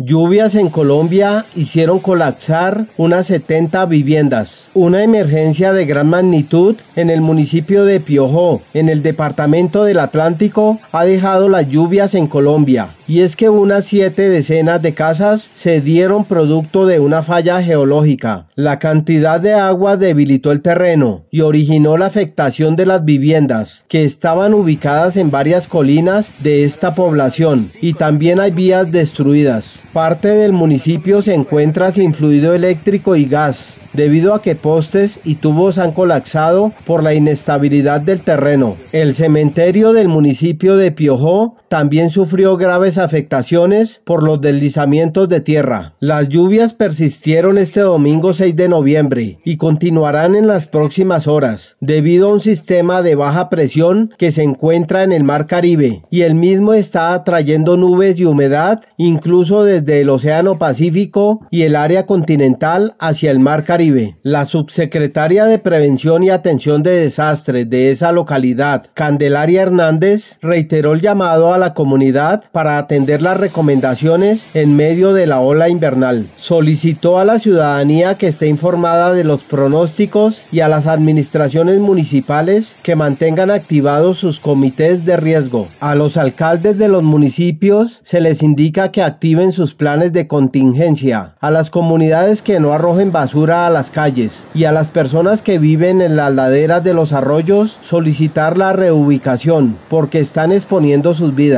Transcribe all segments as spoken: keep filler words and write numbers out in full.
Lluvias en Colombia hicieron colapsar unas setenta viviendas. Una emergencia de gran magnitud en el municipio de Piojó, en el departamento del Atlántico, ha dejado las lluvias en Colombia. Y es que unas siete decenas de casas se dieron producto de una falla geológica. La cantidad de agua debilitó el terreno y originó la afectación de las viviendas, que estaban ubicadas en varias colinas de esta población, y también hay vías destruidas. Parte del municipio se encuentra sin fluido eléctrico y gas, debido a que postes y tubos han colapsado por la inestabilidad del terreno. El cementerio del municipio de Piojó también sufrió graves afectaciones por los deslizamientos de tierra. Las lluvias persistieron este domingo seis de noviembre y continuarán en las próximas horas, debido a un sistema de baja presión que se encuentra en el Mar Caribe, y el mismo está atrayendo nubes y humedad, incluso desde el Océano Pacífico y el área continental hacia el Mar Caribe. La subsecretaria de Prevención y Atención de Desastres de esa localidad, Candelaria Hernández, reiteró el llamado a la comunidad para atender las recomendaciones en medio de la ola invernal. Solicitó a la ciudadanía que esté informada de los pronósticos y a las administraciones municipales que mantengan activados sus comités de riesgo. A los alcaldes de los municipios se les indica que activen sus planes de contingencia, a las comunidades que no arrojen basura a las calles, y a las personas que viven en las laderas de los arroyos solicitar la reubicación, porque están exponiendo sus vidas.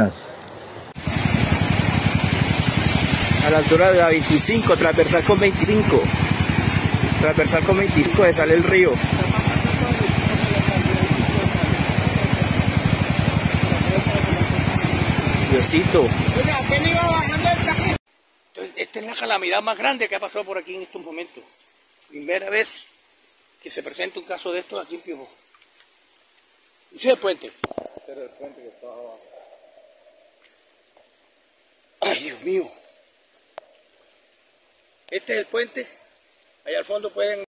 A la altura de la veinticinco, transversal con veinticinco, transversal con veinticinco de sale el río. Diosito. Entonces, esta es la calamidad más grande que ha pasado por aquí en estos momentos. Primera vez que se presenta un caso de estos aquí en Piojó. Ese es el puente. Ese es el puente que está abajo. Ay, Dios mío. Este es el puente. Allá al fondo pueden